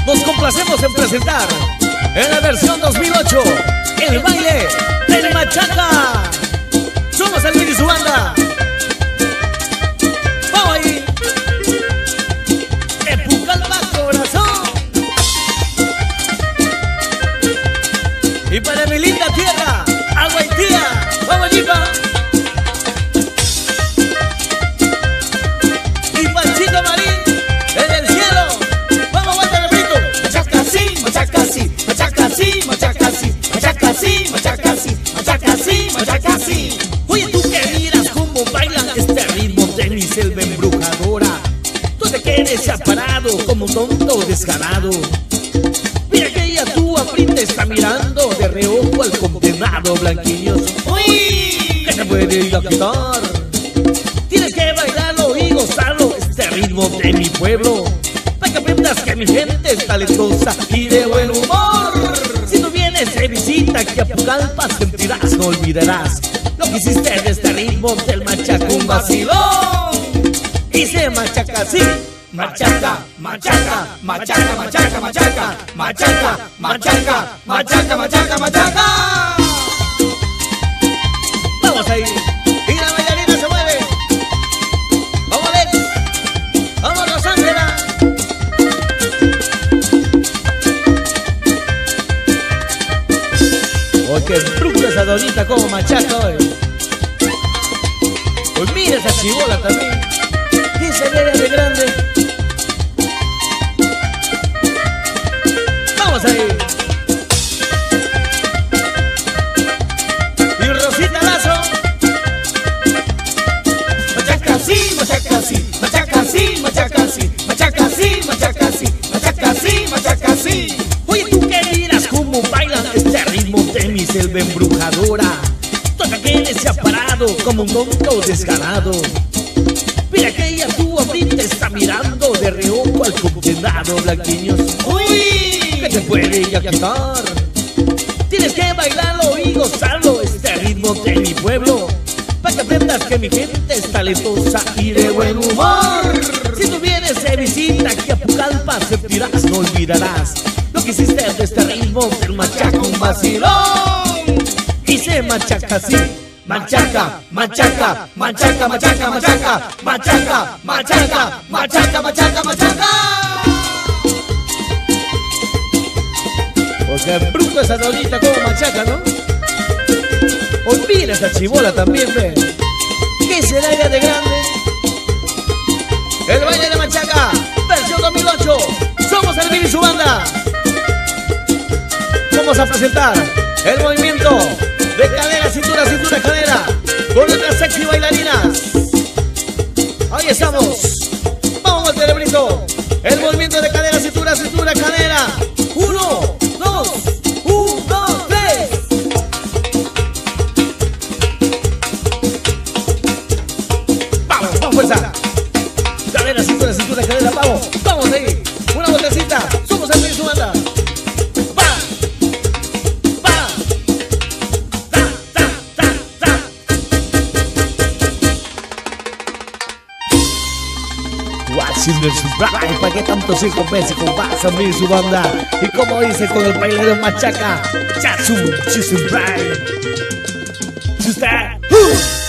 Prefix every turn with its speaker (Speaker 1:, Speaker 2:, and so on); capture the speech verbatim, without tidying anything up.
Speaker 1: nos complacemos en presentar en la versión dos mil ocho el baile del machaca. Somos el Mini y su banda. Vamos ahí. Epucalpa corazón. Y para mi linda tierra, Aguaitía. Vamos Jipa. Y Panchito Marín, en el cielo. Vamos, aguanta el rito.
Speaker 2: Machaca sí, machaca sí, machaca sí, machaca sí, machaca sí, machaca sí, machaca sí, machaca sí.
Speaker 1: Oye, tú que miras cómo bailan este ritmo de mi selva embrujadora. Tú te quedes ya parado como un tonto descarado. Mira que ella tú ahorita está mirando de reojo al condenado blanquilloso.
Speaker 2: ¡Uy!
Speaker 1: ¿Qué te puede ir a quitar? Tienes que bailarlo y gozarlo, este ritmo de mi pueblo, para que aprendas que mi gente es talentosa y de buen humor. Si tú vienes de visita aquí a Pucallpa, sentirás, no olvidarás lo que hiciste de este ritmo del machaca, un vacilón. Y se machaca así.
Speaker 2: Machaca, machaca, machaca, machaca, machaca, machaca, machaca, machaca, machaca, machaca.
Speaker 1: Vamos ahí. Y la bailarina se mueve. Vamos Alex. Vamos Rosángela. Oh, qué bruta esa donita como machaca hoy. Pues mira esa chibola también. Y se ve de grande. Vamos ahí. Y Rosita Lazo.
Speaker 2: Machaca sí, machaca sí, machaca sí, machaca sí, machaca sí, machaca sí, machaca sí, machaca sí.
Speaker 1: Oye, tú que miras cómo bailan este ritmo de mi selva embrujadora. Toca que eres ya parado como un tonto descarado. Mira que ella tú ahorita está mirando de reojo al condenado blanquiñoso.
Speaker 2: ¡Uy!
Speaker 1: ¿Qué te puede ya quitar? Tienes que bailarlo y gozarlo, este ritmo de mi pueblo, para que aprendas que mi gente es talentosa y de buen humor. Si tú vienes de visita aquí a Pucallpa, sentirás, no olvidarás lo que hiciste de este ritmo del machaca, un vacilón. Y se machaca así.
Speaker 2: Machaca, machaca, machaca, machaca, machaca, machaca, machaca, machaca, machaca, machaca.
Speaker 1: Porque bruto esa donita como machaca, ¿no? Olvida esa chibola también, ve. ¿Qué será ella de grande? El baile de machaca, versión dos mil ocho. Somos el Mini y su banda. Vamos a presentar el movimiento de cadera, cintura, cintura, cadera, con nuestras sexy bailarinas. Ahí estamos. Vamos al cerebrito. El movimiento de cadera, cintura, cintura, cadera. Uno, dos, un, dos, tres. Vamos, vamos, fuerza. Cadera, cintura, cintura, cadera, vamos. Vamos ahí. Una vueltecita. Somos el Mini y su banda. ¿Para qué tanto se convence con Baza Mini y su banda? Y como dice con el baile de machaca, Chatsum, Chisum, Brian.